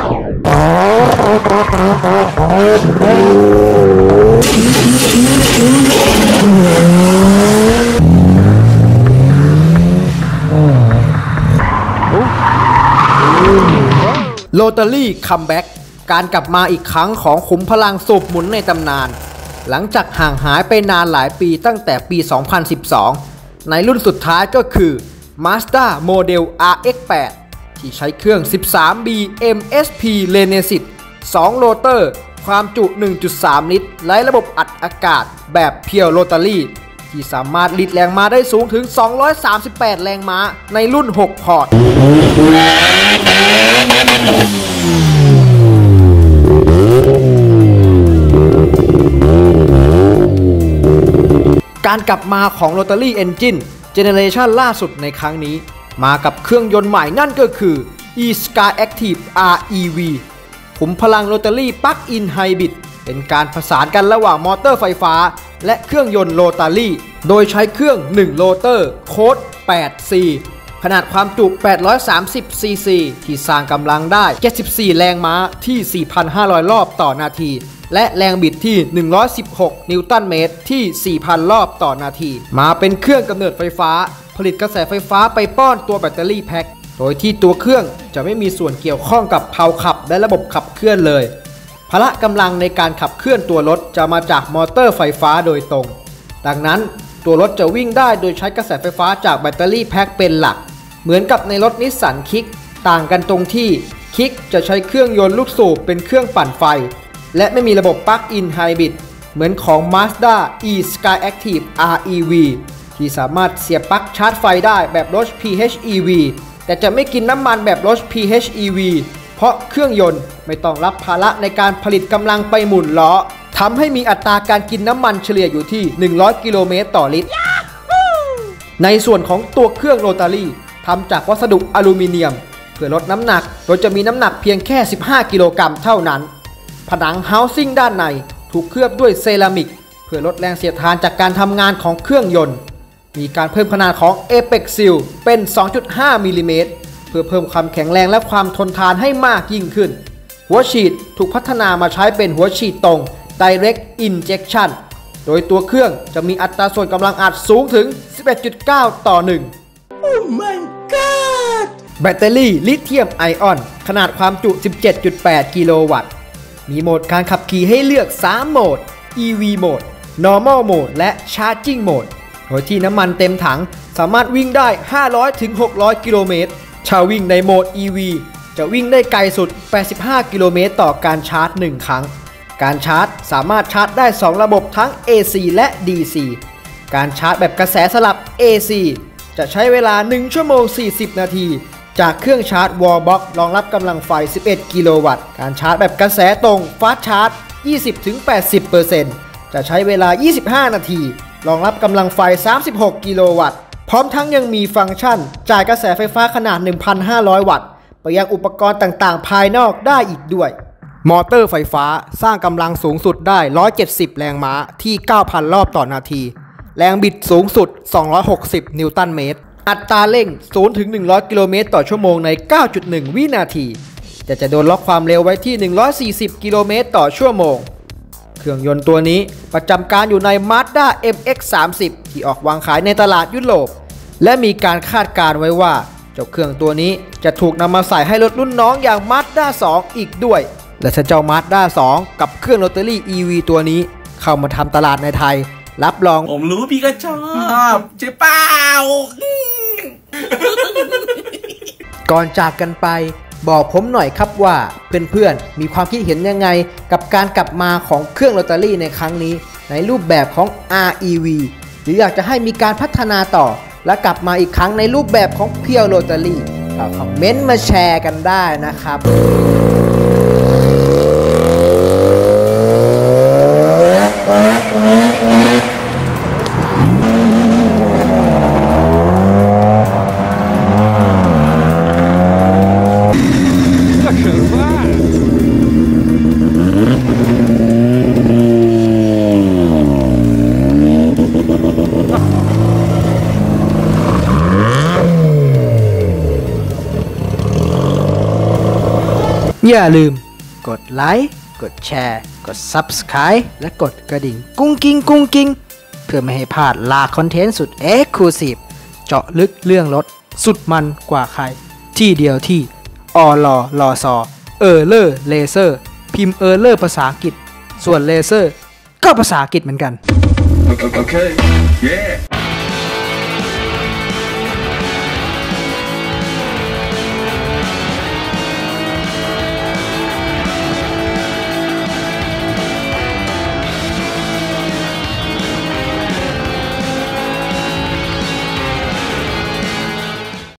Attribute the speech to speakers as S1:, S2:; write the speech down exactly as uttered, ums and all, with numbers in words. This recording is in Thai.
S1: โรตารี่คัมแบ็กการกลับมาอีกครั้งของขุมพลังสูบหมุนในตำนานหลังจากห่างหายไปนานหลายปีตั้งแต่ปี สองพันสิบสอง ในรุ่นสุดท้ายก็คือ Mazda โมเดล อาร์ เอ็กซ์ แปด ที่ใช้เครื่อง สิบสาม บี เอ็ม เอส พี Renesis สองโรเตอร์ความจุ หนึ่งจุดสาม ลิตรและระบบอัดอากาศแบบเพียวโรตารี่ที่สามารถลิดแรงม้าได้สูงถึงสองร้อยสามสิบแปดแรงม้าในรุ่นหกพอร์ตการกลับมาของ Rotary Engine เจเนเรชันล่าสุดในครั้งนี้มากับเครื่องยนต์ใหม่นั่นก็คือ e-Skyactiv อาร์ อี วี ขุมพลัง Rotary Plug-in Hybrid เป็นการผสานกันระหว่างมอเตอร์ไฟฟ้าและเครื่องยนต์ Rotary โดยใช้เครื่องหนึ่งโรเตอร์โค้ด แปด ซี ขนาดความจุ แปดร้อยสามสิบ ซี ซี ที่สร้างกำลังได้ เจ็ดสิบสี่ แรงม้าที่ สี่พันห้าร้อย รอบต่อนาทีและแรงบิดที่ หนึ่งร้อยสิบหก นิวตันเมตรที่ สี่พัน รอบต่อนาทีมาเป็นเครื่องกำเนิดไฟฟ้าผลิตกระแสไฟฟ้าไปป้อนตัวแบตเตอรี่แพ็คโดยที่ตัวเครื่องจะไม่มีส่วนเกี่ยวข้องกับเพลาขับและระบบขับเคลื่อนเลยพละกำลังในการขับเคลื่อนตัวรถจะมาจากมอเตอร์ไฟฟ้าโดยตรงดังนั้นตัวรถจะวิ่งได้โดยใช้กระแสไฟฟ้าจากแบตเตอรี่แพ็คเป็นหลักเหมือนกับในรถนิสสันคิกต่างกันตรงที่คิกจะใช้เครื่องยนต์ลูกสูบเป็นเครื่องปั่นไฟและไม่มีระบบ Plug-in Hybrid เหมือนของ Mazda e-Skyactiv อาร์ อี วี ที่สามารถเสียบปลั๊กชาร์จไฟได้แบบรถ พี เอช อี วี แต่จะไม่กินน้ำมันแบบรถ พี เอช อี วี เพราะเครื่องยนต์ไม่ต้องรับภาระในการผลิตกำลังไปหมุนล้อทำให้มีอัตราการกินน้ำมันเฉลี่ยอยู่ที่หนึ่งร้อยกิโลเมตรต่อลิตร ในส่วนของตัวเครื่องโรตารี่ทำจากวัสดุอลูมิเนียมเพื่อลดน้ำหนักโดยจะมีน้ำหนักเพียงแค่สิบห้ากิโลกรัมเท่านั้นผนังเฮาซิ่งด้านในถูกเคลือบด้วยเซรามิกเพื่อลดแรงเสียดทานจากการทำงานของเครื่องยนต์มีการเพิ่มขนาดของ Apex Seal เป็น สองจุดห้า มิลลิเมตรเพื่อเพิ่มความแข็งแรงและความทนทานให้มากยิ่งขึ้นหัวฉีดถูกพัฒนามาใช้เป็นหัวฉีดตรง Direct Injection โดยตัวเครื่องจะมีอัตราส่วนกำลังอัดสูงถึง สิบเอ็ดจุดเก้า ต่อ หนึ่ง Oh my god แบตเตอรี่ลิเธียมไอออนขนาดความจุ สิบเจ็ดจุดแปด กิโลวัตต์มีโหมดการขับขี่ให้เลือกสามโหมด อี วี Mode Normal Mode และ Charging Mode โดยที่น้ำมันเต็มถังสามารถวิ่งได้ ห้าร้อยถึงหกร้อย กิโลเมตรถ้าวิ่งในโหมด อี วี จะวิ่งได้ไกลสุด แปดสิบห้า กิโลเมตรต่อการชาร์จ หนึ่ง ครั้งการชาร์จสามารถชาร์จได้ สอง ระบบทั้ง เอ ซี และ ดี ซี การชาร์จแบบกระแสสลับ เอ ซี จะใช้เวลา หนึ่ง ชั่วโมง สี่สิบ นาทีจากเครื่องชาร์จ Wallbox รองรับกำลังไฟ สิบเอ็ด กิโลวัตต์การชาร์จแบบกระแสตรง Fast Charge ยี่สิบถึงแปดสิบเปอร์เซ็นต์ จะใช้เวลา ยี่สิบห้า นาทีรองรับกำลังไฟ สามสิบหก กิโลวัตต์พร้อมทั้งยังมีฟังก์ชันจ่ายกระแสไฟฟ้าขนาด หนึ่งพันห้าร้อย วัตต์ไปยังอุปกรณ์ต่างๆภายนอกได้อีกด้วยมอเตอร์ไฟฟ้าสร้างกำลังสูงสุดได้ หนึ่งร้อยเจ็ดสิบ แรงม้าที่ เก้าพัน รอบต่อนาทีแรงบิดสูงสุด สองร้อยหกสิบ นิวตันเมตรอัตราเร่ง ศูนย์ถึงหนึ่งร้อย กิโลเมตรต่อชั่วโมงใน เก้าจุดหนึ่ง วินาทีแต่จะโดนล็อกความเร็วไว้ที่ หนึ่งร้อยสี่สิบ กิโลเมตรต่อชั่วโมงเครื่องยนต์ตัวนี้ประจำการอยู่ใน Mazda เอ็ม เอ็กซ์ สามสิบ ที่ออกวางขายในตลาดยุโรปและมีการคาดการณ์ไว้ว่าเจ้าเครื่องตัวนี้จะถูกนำมาใส่ให้รถรุ่นน้องอย่าง Mazda สอง อีกด้วยและถ้าเจ้า Mazda สอง กับเครื่อง Rotary อี วี ตัวนี้เข้ามาทำตลาดในไทยรับรอง
S2: ผมรู้พี่ก็ชอบใช่เปล่า
S1: ก่อนจากกันไปบอกผมหน่อยครับว่าเพื่อนๆมีความคิดเห็นยังไงกับการกลับมาของเครื่อง Rotary ในครั้งนี้ในรูปแบบของ อาร์ อี วี หรืออยากจะให้มีการพัฒนาต่อและกลับมาอีกครั้งในรูปแบบของเพียว Rotary ก็คอมเมนต์มาแชร์กันได้นะครับอย่าลืมกดไลค์กดแชร์กด Subscribe และกดกระดิ่งกุ้งกิ้งกุ้งกิ้งเพื่อไม่ให้พลาดลาคอนเทนต์สุด Exclusive เจาะลึกเรื่องรถสุดมันกว่าใครที่เดียวที่อลอลอซอเออเลอร์เลเซอร์พิมพ์เออเลอร์ภาษาอังกฤษส่วนเลเซอร์ก็ภาษาอังกฤษเหมือนกัน
S2: Okay, yeah